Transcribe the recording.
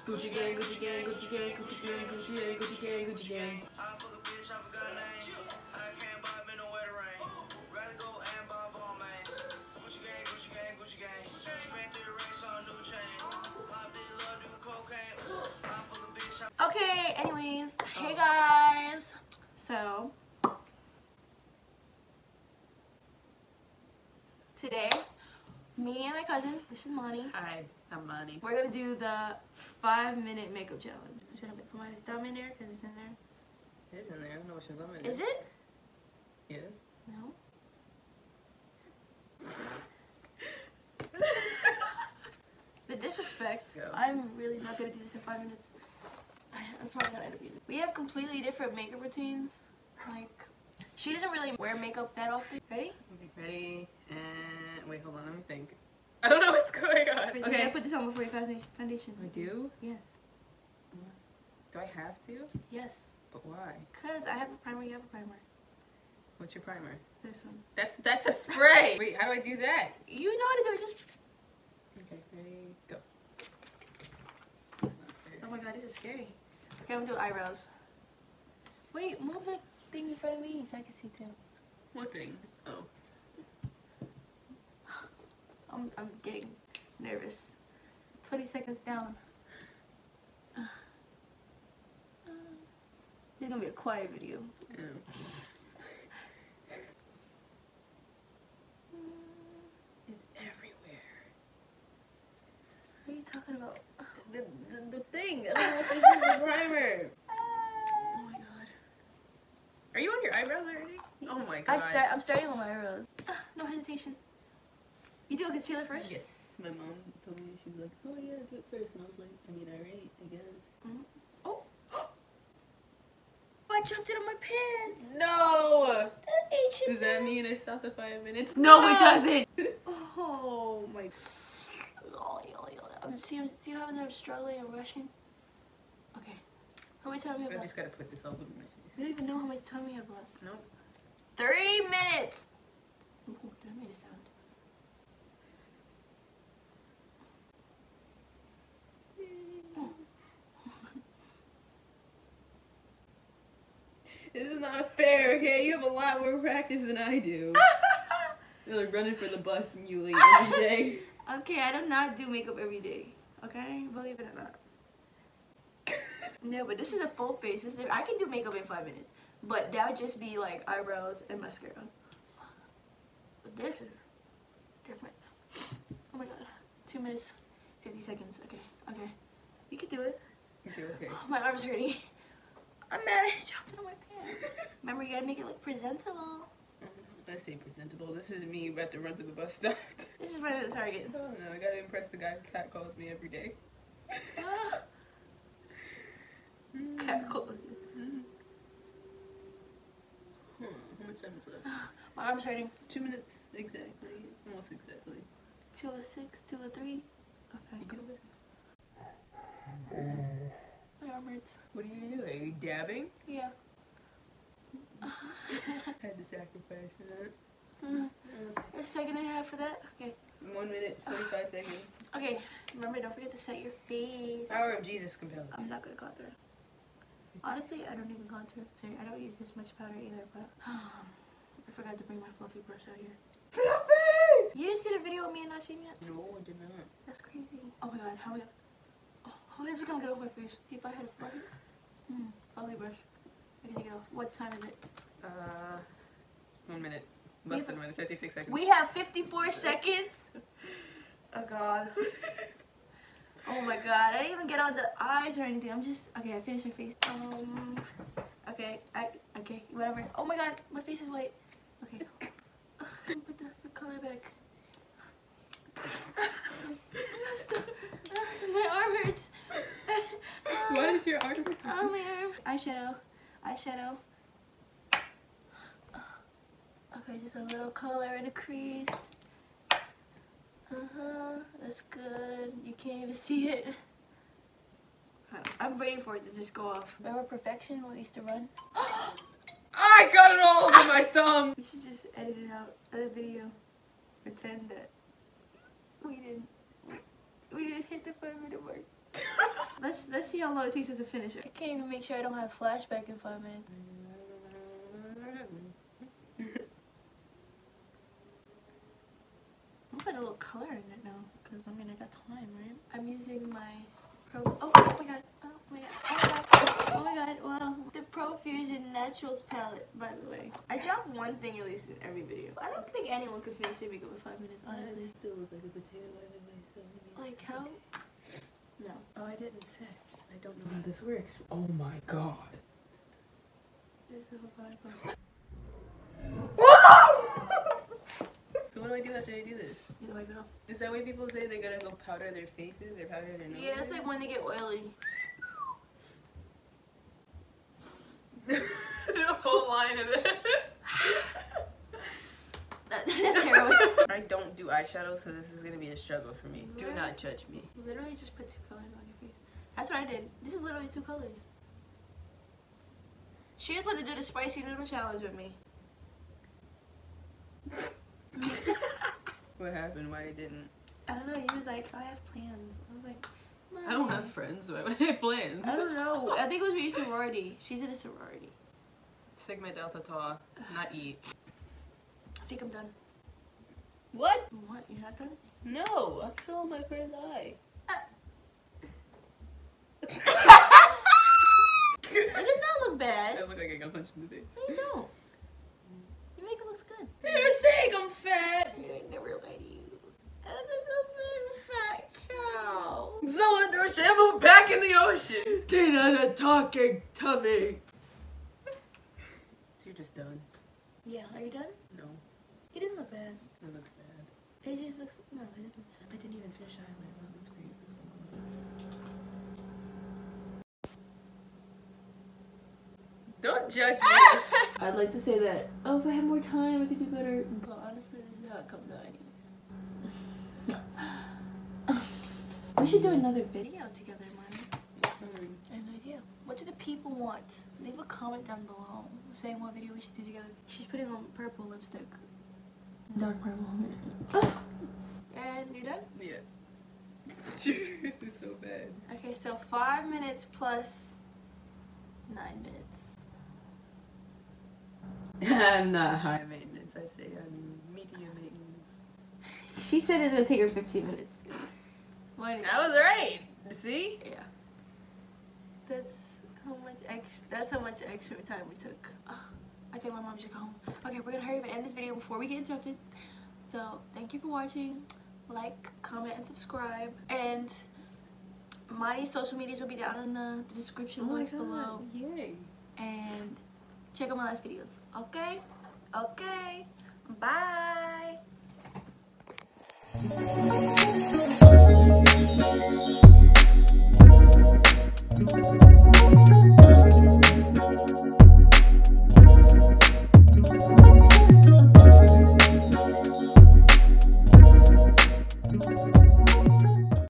Gucci gang, Gucci gang, Gucci gang, Gucci gang, Gucci gang, Gucci gang, Gucci gang. I fuck a bitch, I forgot name. I can't buy me no wetter rain. Rather go and buy ball mains. Gucci gang, Gucci gang, Gucci gang. Spent 3 racks on a new chain. My bitch love do cocaine. I fuck a bitch. Okay, anyways, hey guys. So today, me and my cousin, this is Monty. Hi, I'm Monty. We're gonna do the 5-minute makeup challenge. I'm trying to put my thumb in there because it's in there. It is in there. I don't know what your thumb Is it? Yes. No. The disrespect. Go. I'm really not gonna do this in 5 minutes. I'm probably gonna end up using it. We have completely different makeup routines. Like, she doesn't really wear makeup that often. Ready? Okay, ready, and wait, hold on, let me think. I don't know what's going on. Wait, Okay. I put this on before your foundation. I do? Yes. Do I have to? Yes. But why? Cause I have a primer, you have a primer. What's your primer? This one. That's a spray! Wait, how do I do that? You know how to do it, just... Okay, ready, go. That's not fair. Oh my god, this is scary. Okay, I'm gonna do eyebrows. Wait, move the thing in front of me so I can see too. What thing? Oh. I'm getting nervous. 20 seconds down. This is gonna be a quiet video. Yeah. It's everywhere. What are you talking about? The thing! I don't know what this is, the primer! Oh my god. Are you on your eyebrows already? Oh my god. I'm starting with my eyebrows. No hesitation. You do a concealer first? Yes, my mom told me, she was like, oh yeah, do it first. And I was like, I mean, alright, I guess. Oh. I jumped it on my pants. No! H&M. Does that mean I stopped the 5 minutes? No, it doesn't! Oh my. See how I'm struggling and rushing? Okay. How much time we have I left? just gotta put this all over my face. We don't even know how much time we have left. Nope. 3 minutes! Ooh, that made a sound. This is not fair, okay? You have a lot more practice than I do. You're like running for the bus when you leave every day. Okay, I do not do makeup every day. Okay? Believe it or not. No, but this is a full face. I can do makeup in 5 minutes. But that would just be like eyebrows and mascara. But this is different. Oh my god. 2 minutes, 50 seconds. Okay, okay. You can do it. Okay. Oh, my arm's hurting. I'm mad I dropped it on my pants. Remember, you gotta make it look presentable. I say presentable. This is me about to run to the bus stop. This is right at the Target. Oh no, I gotta impress the guy who cat calls me every day. Cat calls you. How much time is left? My arm's hurting. 2 minutes exactly. Almost exactly. 206, 203. Okay. You do it. My arm hurts. What are you doing? Are you dabbing? Yeah. Had to sacrifice that. A second and a half for that? Okay. 1 minute, 45 seconds. Okay. Remember, don't forget to set your face. Power of Jesus compels. I'm not gonna contour. Honestly, I don't even contour. Sorry, I don't use this much powder either, but I forgot to bring my fluffy brush out here. Fluffy! You didn't see the video of me and Nassim yet? No, I did not. That's crazy. Oh my god, how am I just gonna get off my face? See if I had a fluffy. Fluffy brush. I can take it off. What time is it? 1 minute. Less than 1 minute, 56 seconds. We have 54 seconds. Oh god. Oh my god. I didn't even get on the eyes or anything. I'm just okay. I finished my face. Okay. Okay. Whatever. Oh my god. My face is white. Okay. Put the color back. My arm hurts. Why is your arm hurt? Oh my arm. Eyeshadow. Okay, just a little color in the crease. That's good. You can't even see it. I'm waiting for it to just go off. Remember perfection when we used to run? I got it all over my thumb! We should just edit it out of the video. Pretend that we didn't hit the 5-minute mark. Let's Let's see how long it takes us to finish it. I can't even make sure I don't have flashback in 5 minutes. I'm putting a little color in it now, because I mean I got time, right? I'm using my oh my god, oh my god, oh my god, wow. The Profusion Naturals palette, by the way. I drop one thing at least in every video. I don't think anyone could finish their makeup in 5 minutes, honestly. I still look like a potato in myself. Like how? No. Oh, I didn't say. I don't know how this works. Oh my god. This is a vibe. So what do I do after I do this? You know, I know. Is that why people say they gotta go powder their faces or powder their nose? Yeah, it's like when they get oily. The whole line of it. That's heroin. I don't do eyeshadow, so this is gonna be a struggle for me. Do not judge me. Literally just put 2 colors on your face. That's what I did. This is literally 2 colors. She was about to do the spicy noodle challenge with me. What happened? Why I didn't? I don't know. You was like, I have plans. I was like, I don't have friends, so I would have plans. I don't know. I think it was with your sorority. She's in a sorority. Sigma Delta Tau, not E. I think I'm done. What? What? You're not done? No, I'm still on my first eye. It does not look bad. I look like I got punched in the face. No, you don't. Your makeup looks good. You're saying I'm fat. You ain't never let you. I'm a fat cow. Someone threw shampoo back in the ocean. Tina the talking tummy. So you're just done? Yeah, are you done? No, It doesn't look bad. it looks bad. It just looks, no, it doesn't look bad. I didn't even finish eyeliner. That looks great. Don't judge me. I'd like to say that, oh, if I had more time, I could do better. But honestly, this is how it comes out anyways. We should do another video together, Marty. An idea. What do the people want? Leave a comment down below saying what video we should do together. She's putting on purple lipstick. Dark purple. And you're done? Yeah. This is so bad. Okay, so 5 minutes plus 9 minutes. I'm not high maintenance. I say I'm medium maintenance. She said it's gonna take her 15 minutes. What? I was right. See? Yeah. That's how much extra. That's how much extra time we took. I think my mom should go home. Okay, we're gonna hurry up and end this video before we get interrupted. So thank you for watching. Like, comment, and subscribe. And my social medias will be down in the description box below. Yay. And check out my last videos. Okay? Okay. Bye.